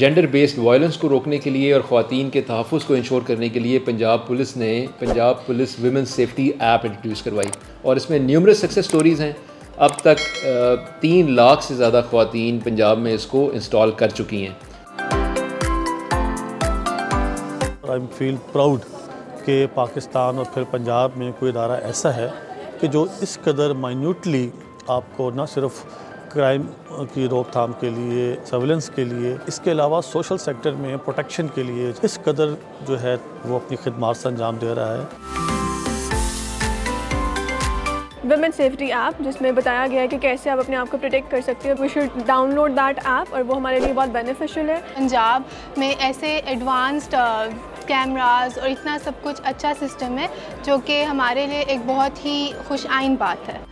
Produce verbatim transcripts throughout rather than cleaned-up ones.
Gender based violence को रोकने के लिए और ख़वातीन के तहफ़्फ़ुज़ को इंश्योर करने के लिए पंजाब पुलिस ने Punjab police women safety app introduce करवाई और इसमें न्यूमरस सक्सेस स्टोरीज़ हैं। अब तक तीन लाख से ज़्यादा ख़वातीन पंजाब में इसको इंस्टॉल कर चुकी हैं। आई फील प्राउड कि पाकिस्तान और फिर पंजाब में कोई इदारा ऐसा है कि जो इस कदर माइन्यूटली आपको न सिर्फ क्राइम की रोकथाम के लिए, सर्विलेंस के लिए, इसके अलावा सोशल सेक्टर में प्रोटेक्शन के लिए इस कदर जो है वो अपनी खिदमत से अंजाम दे रहा है। वुमेन सेफ्टी ऐप जिसमें बताया गया है कि कैसे आप अपने आप को प्रोटेक्ट कर सकते हो। We should download that app और वो हमारे लिए बहुत बेनिफिशियल है। पंजाब में ऐसे एडवांस्ड कैमरास और इतना सब कुछ अच्छा सिस्टम है जो कि हमारे लिए एक बहुत ही खुश आइन बात है।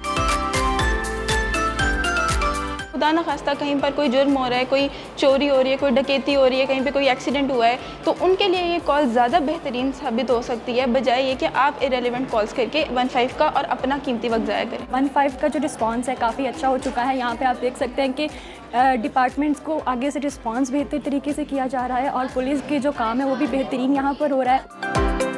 खुदा न खास्ता कहीं पर कोई जुर्म हो रहा है, कोई चोरी हो रही है, कोई डकैती हो रही है, कहीं पे कोई एक्सीडेंट हुआ है, तो उनके लिए ये कॉल ज़्यादा बेहतरीन साबित हो सकती है बजाय ये कि आप इरेलीवेंट कॉल्स करके वन फाइव का और अपना कीमती वक्त ज़ाया करें। वन फाइव का जो रिस्पांस है काफ़ी अच्छा हो चुका है। यहाँ पे आप देख सकते हैं कि डिपार्टमेंट्स को आगे से रिस्पांस बेहतर तरीके से किया जा रहा है और पुलिस के जो काम है वो भी बेहतरीन यहाँ पर हो रहा है।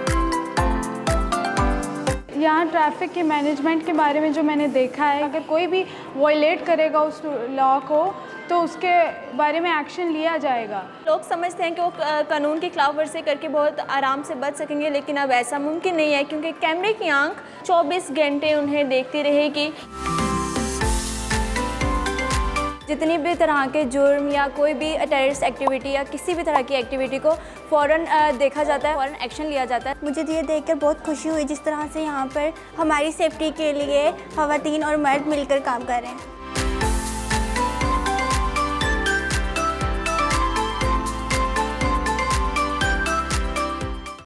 यहाँ ट्रैफिक के मैनेजमेंट के बारे में जो मैंने देखा है, अगर कोई भी वॉयलेट करेगा उस लॉ को तो उसके बारे में एक्शन लिया जाएगा। लोग समझते हैं कि वो कानून की खिलाफ वर्जी करके बहुत आराम से बच सकेंगे, लेकिन अब ऐसा मुमकिन नहीं है क्योंकि कैमरे की आंख चौबीस घंटे उन्हें देखती रहेगी। जितनी भी तरह के जुर्म या कोई भी टेररिस्ट एक्टिविटी या किसी भी तरह की एक्टिविटी को फ़ौरन देखा जाता है, फ़ौरन एक्शन लिया जाता है। मुझे ये देखकर बहुत खुशी हुई जिस तरह से यहाँ पर हमारी सेफ्टी के लिए ख़वातीन और मर्द मिलकर काम कर रहे हैं।